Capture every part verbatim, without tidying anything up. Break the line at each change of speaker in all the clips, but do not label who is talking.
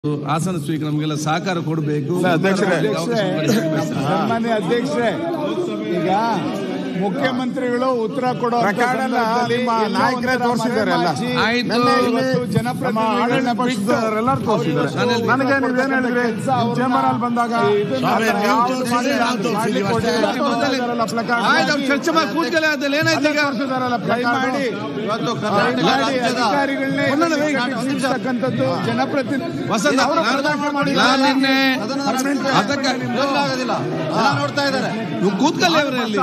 ಆಸನ ಸ್ವೀಕಾರ ನಮಗೆಲ್ಲ ಸಹಕಾರ ಕೊಡಬೇಕು.
ಸನ್ಮಾನ್ಯ ಅಧ್ಯಕ್ಷರೇ, ಈಗ ಮುಖ್ಯಮಂತ್ರಿಗಳು ಉತ್ತರ ಕೊಡೋ ನಾಯಕರೇ ತೋರಿಸಿದ್ದಾರೆ. ಜನಪ್ರತಿನಿಧಿಗಳನ್ನ ಪಕ್ಷದವರೆಲ್ಲರೂ ತೋರಿಸಿದ್ದಾರೆ. ನನಗೆ ನೀವೇನು ಹೇಳಿದ್ರಿ ಚೇಂಬರ್ ಅಲ್ಲಿ ಬಂದಾಗ
ಚರ್ಚೆ ಮಾಡಿ ಕೂತ್ಕೊಳ್ಳಿ. ಅದ್ರಲ್ಲಿ ಏನಾಯ್ತು ಈಗ
ಮಾಡಿ ಅಧಿಕಾರಿಗಳನ್ನೇ ತಕ್ಕಂಥದ್ದು ಜನಪ್ರತಿನಿಧಿ
ನೋಡ್ತಾ ಇದ್ದಾರೆ.
ನೀವು ಕೂತ್ಕೊಳ್ಳಿ, ಅವರಲ್ಲಿ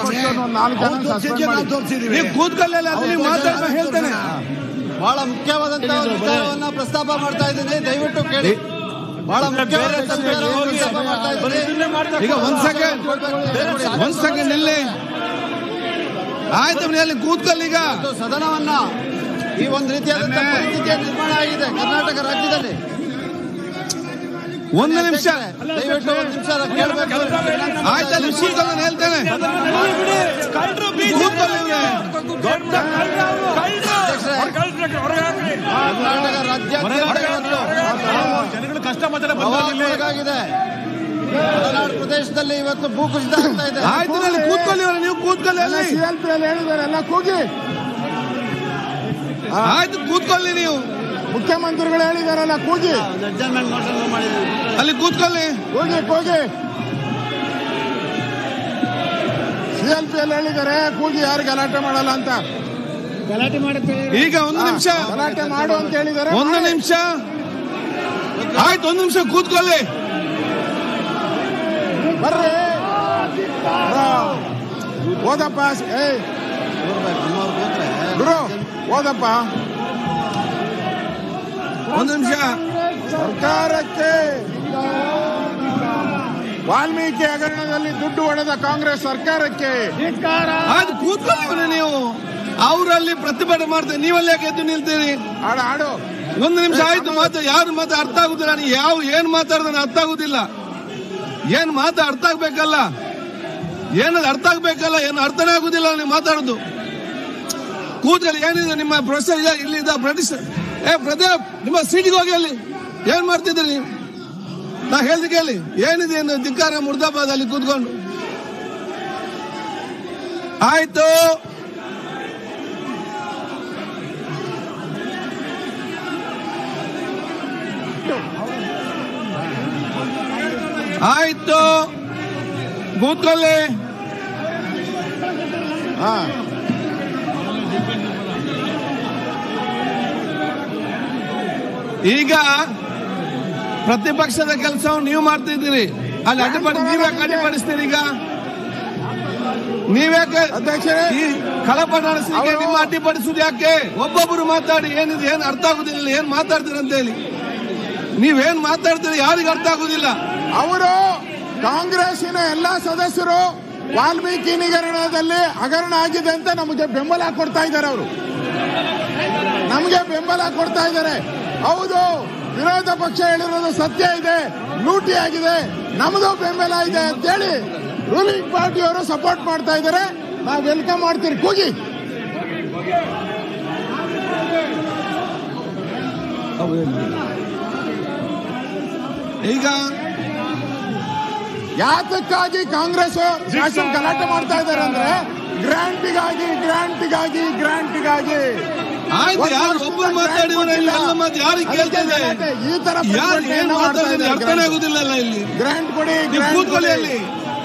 ಕೂತ್ಕೊಳ್ಳಿ ಮಾತಾಡ ಹೇಳ್ತೇನೆ.
ಬಹಳ ಮುಖ್ಯವಾದಂತಹ ವಿಚಾರವನ್ನ ಪ್ರಸ್ತಾಪ ಮಾಡ್ತಾ ಇದ್ದೀನಿ, ದಯವಿಟ್ಟು ಕೇಳಿ. ಬಹಳ ಮುಖ್ಯವಾದಂತಹ ಪ್ರಸ್ತಾಪ ಮಾಡ್ತಾ ಇದ್ದೀನಿ.
ಈಗ ಒಂದ್ ಸೆಕೆಂಡ್ ಒಂದ್ ಸೆಕೆಂಡ್ ಇಲ್ಲಿ ಆಯ್ತು, ಅಲ್ಲಿ ಕೂತ್ಕೊಳ್ಳಿ. ಈಗ
ಸದನವನ್ನ ಈ ಒಂದು ರೀತಿಯಾದಂತಹ ಪರಿಸ್ಥಿತಿಯ ನಿರ್ಮಾಣ ಆಗಿದೆ ಕರ್ನಾಟಕ ರಾಜ್ಯದಲ್ಲಿ.
ಒಂದು ನಿಮಿಷ
ದಯವಿಟ್ಟು ಒಂದು ನಿಮಿಷ ಕೇಳಬೇಕು.
ಆಯ್ತು, ಅಲ್ಲಿ ಕೂತ್ಕೊಳ್ಳಿ ಹೇಳ್ತೇನೆ.
ಕರ್ನಾಟಕ ರಾಜ್ಯಾದ್ಯಂತ ಮಲೆನಾಡು ಪ್ರದೇಶದಲ್ಲಿ ಇವತ್ತು ಭೂಕುಸಿತ ಆಗ್ತಾ ಇದೆ.
ಆಯ್ತು, ಅಲ್ಲಿ ಕೂತ್ಕೊಳ್ಳಿ. ನೀವು ಕೂತ್ಕೊಳ್ಳಿ, ಅಲ್ಲಿ
ಹೇಳಿದ್ದಾರೆ ಎಲ್ಲ ಕೂಗಿ.
ಆಯ್ತು, ಕೂತ್ಕೊಳ್ಳಿ. ನೀವು
ಮುಖ್ಯಮಂತ್ರಿಗಳು ಹೇಳಿದಾರಲ್ಲ ಕೂಗಿ,
ಅಲ್ಲಿ ಕೂತ್ಕೊಳ್ಳಿ.
ಕೂಗಿ ಕೂಗಿ ಸಿಎಲ್ಪಿ ಅಲ್ಲಿ ಹೇಳಿದ್ದಾರೆ ಕೂಗಿ, ಯಾರು ಗಲಾಟೆ ಮಾಡಲ್ಲ ಅಂತ. ಗಲಾಟೆ ಮಾಡುತ್ತೆ.
ಈಗ ಒಂದು ನಿಮಿಷ
ಗಲಾಟೆ ಮಾಡು ಅಂತ ಹೇಳಿದ್ದಾರೆ.
ಒಂದು ನಿಮಿಷ ಆಯ್ತು, ಒಂದು ನಿಮಿಷ ಕೂತ್ಕೊಳ್ಳಿ.
ಬರ್ರಿ ಓದಪ್ಪ. ಏ ಗುರು ಓದಪ್ಪ.
ಒಂದು ನಿಮಿಷ.
ಸರ್ಕಾರಕ್ಕೆ ವಾಲ್ಮೀಕಿ ಹಗರಣದಲ್ಲಿ ದುಡ್ಡು ಹೊಡೆದ ಕಾಂಗ್ರೆಸ್ ಸರ್ಕಾರಕ್ಕೆ
ಆಯ್ತು, ಕೂತ್ಕೊಳ್ಳಿ. ನೀವು ಅವರಲ್ಲಿ ಪ್ರತಿಭಟನೆ ಮಾಡ್ತೀರಿ, ನೀವಲ್ಲಿ ಯಾಕೆ ಎದ್ದು ನಿಲ್ತೀರಿ?
ಆಡು ಆಡು
ಒಂದು ನಿಮಿಷ ಆಯ್ತು. ಮಾತು ಯಾರು ಮಾತು ಅರ್ಥ ಆಗುದಿಲ್ಲ. ನೀವು ಯಾವ ಏನ್ ಮಾತಾಡಿದ್ರೆ ಅರ್ಥ ಆಗುದಿಲ್ಲ. ಏನ್ ಮಾತು ಅರ್ಥ ಆಗ್ಬೇಕಲ್ಲ, ಏನದು ಅರ್ಥ ಆಗ್ಬೇಕಲ್ಲ, ಏನು ಅರ್ಥನೇ ಆಗುದಿಲ್ಲ ನೀವು ಮಾತಾಡೋದು. ಕೂತ್ಕೊಳ್ಳಿ. ಏನಿದೆ ನಿಮ್ಮ ಪ್ರೊಫೆಸರ್ ಇಲ್ಲಿ ಪ್ರೊಫೆಸರ್ ಏ ಪ್ರದೀಪ್, ನಿಮ್ಮ ಸೀಟಿಗೆ ಹೋಗಿ. ಅಲ್ಲಿ ಏನ್ ಮಾಡ್ತಿದ್ರಿ ನೀವು? ನಾ ಹೇಳ್ದೆ ಕೇಳಿ. ಏನಿದೆ ಏನು ಧಿಕ್ಕಾರ ಮುರ್ದಾಬಾದ್ ಅಲ್ಲಿ ಕೂತ್ಕೊಂಡು. ಆಯ್ತು, ಆಯ್ತು, ಕೂತ್ಕೊಳ್ಳಿ.
ಹಾ
ಈಗ ಪ್ರತಿಪಕ್ಷದ ಕೆಲಸವನ್ನು ನೀವು ಮಾಡ್ತಿದ್ದೀರಿ, ಅಲ್ಲಿ ಅಡ್ಡಿಪಡಿ ನೀವ್ಯಾಕೆ ಅಡ್ಡಿಪಡಿಸ್ತೀರಿ? ಈಗ ನೀವ್ಯಾಕೆ ಈ ಕಳಪ ನಡೆಸಲಿಕ್ಕೆ ನಿಮ್ಮ ಅಡ್ಡಿಪಡಿಸುದು ಯಾಕೆ? ಒಬ್ಬೊಬ್ಬರು ಮಾತಾಡಿ ಏನಿದೆ ಏನ್ ಅರ್ಥ ಆಗುದಿಲ್ಲ, ಏನ್ ಮಾತಾಡ್ತೀರಿ ಅಂತ ಹೇಳಿ. ನೀವೇನ್ ಮಾತಾಡ್ತೀರಿ ಯಾರಿಗೂ ಅರ್ಥ ಆಗುದಿಲ್ಲ.
ಅವರು ಕಾಂಗ್ರೆಸ್ಸಿನ ಎಲ್ಲಾ ಸದಸ್ಯರು ವಾಲ್ಮೀಕಿ ಹಗರಣದಲ್ಲಿ ಹಗರಣ ಆಗಿದೆ ಅಂತ ನಮಗೆ ಬೆಂಬಲ ಕೊಡ್ತಾ ಇದ್ದಾರೆ. ಅವರು ನಮಗೆ ಬೆಂಬಲ ಕೊಡ್ತಾ ಇದ್ದಾರೆ. ಹೌದು, ವಿರೋಧ ಪಕ್ಷ ಹೇಳಿರೋದು ಸತ್ಯ ಇದೆ, ಲೂಟಿ ಆಗಿದೆ, ನಮ್ದು ಬೆಂಬಲ ಇದೆ ಅಂತೇಳಿ ರೂಲಿಂಗ್ ಪಾರ್ಟಿಯವರು ಸಪೋರ್ಟ್ ಮಾಡ್ತಾ ಇದ್ದಾರೆ. ನಾವು ವೆಲ್ಕಮ್ ಮಾಡ್ತೀರಿ. ಕೂಗಿ.
ಈಗ
ಯಾತಕ್ಕಾಗಿ ಕಾಂಗ್ರೆಸ್ ಶಾಸನ ಗಲಾಟೆ ಮಾಡ್ತಾ ಇದ್ದಾರೆ ಅಂದ್ರೆ ಗ್ರಾಂಟಿಗಾಗಿ ಗ್ರಾಂಟಿಗಾಗಿ ಗ್ರಾಂಟಿಗಾಗಿ
ಆಯ್ತು, ಯಾರು ಒಬ್ಬರು ಮಾತಾಡಿ ಎಲ್ಲ ಮಾತು ಯಾರಿಗೆ ಕೇಳ್ತದೆ?
ಈ ತರ
ಯಾರು ಏನ್ ಮಾತಾಡಿದ್ರೆ ಅರ್ಥನೇ ಆಗುದಿಲ್ಲ. ಇಲ್ಲಿ
ಗ್ರಾಂಟ್ ಕೊಡಿ,
ಕೂತ್ಕೊಳ್ಳಿ. ಅಲ್ಲಿ